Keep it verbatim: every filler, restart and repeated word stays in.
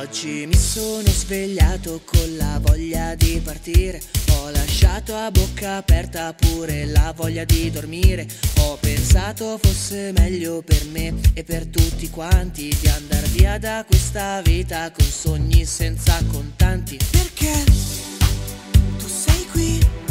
Oggi mi sono svegliato con la voglia di partire. Ho lasciato a bocca aperta pure la voglia di dormire. Ho pensato fosse meglio per me e per tutti quanti di andar via da questa vita con sogni senza contanti. Perché tu sei qui